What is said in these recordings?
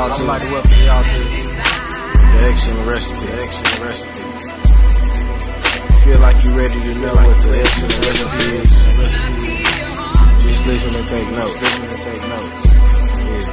y'all too. The excellent recipe, Feel like you ready to know what the excellent recipe is. Just listen and take notes. Yeah.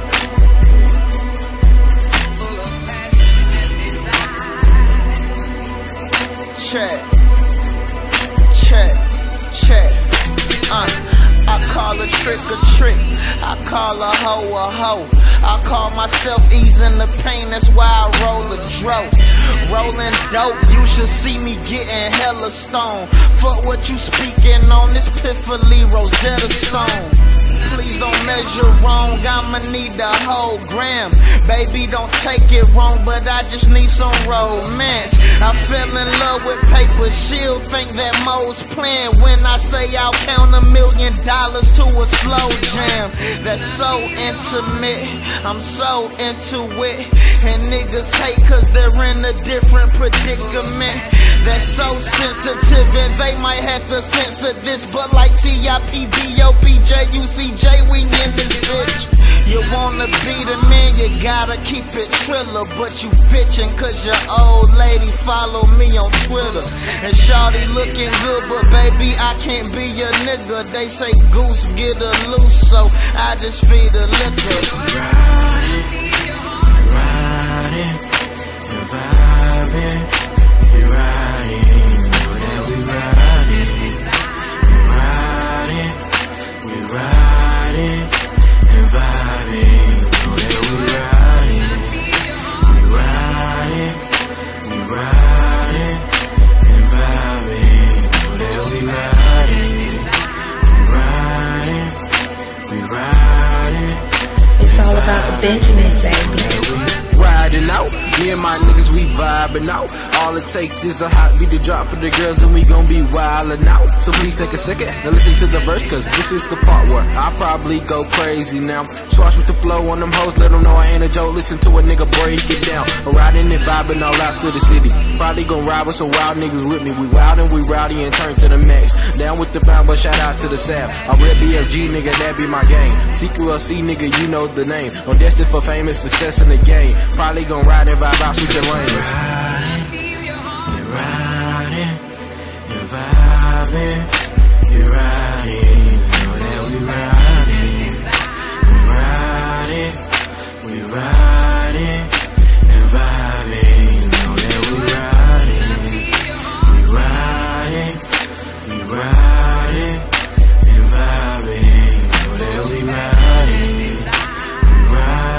Check. I call a trick a trick. I call a hoe a hoe. I call myself easing the pain, that's why I roll a dro. Rolling dope, you should see me getting hella stone. Fuck what you speaking on, this piffly Rosetta Stone. Please don't measure wrong, I'ma need the whole gram. Baby, don't take it wrong, but I just need some romance. I fell in love with paper, she'll think that Mo's playing when I say I'll count $1 million to a slow jam. That's so intimate, I'm so into it. And niggas hate cause they're in a different predicament. That's so sensitive and they might have to censor this. But like T.I.P.B.O.P.J.U.C.J, we in this bitch. You wanna be the man, you gotta keep it Triller. But you bitchin' cause your old lady follow me on Twitter. And shawty looking good, but baby I can't be your nigga. They say goose get her loose, so I just feed her liquor. Riding and vibing, we riding, know that we riding. We riding and vibing, know that we riding. We riding and vibing, know that we riding. It's all about the Benjamins, baby. Riding out, me and my niggas, we vibing out. All it takes is a hot beat to drop for the girls and we gon' be wildin' out. So please take a second and listen to the verse, cause this is the part where I probably go crazy now. Swatch with the flow on them hoes, let them know I ain't a joke. Listen to a nigga break it down. Riding and vibing all out through the city. Probably gon' ride with some wild niggas with me. We wild and we rowdy and turn to the max. Down with the bound, but shout out to the Sav. I'm real BFG nigga, that be my game. TQLC nigga, you know the name. I'm destined for fame and success in the game. Probably gon' ride and vibe out, switch your lanes. Riding and vibing, you riding, know that we riding. We riding and vibing, know that we riding. We riding and vibing, know that we riding.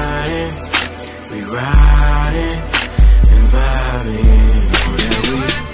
We riding and vibing, know that we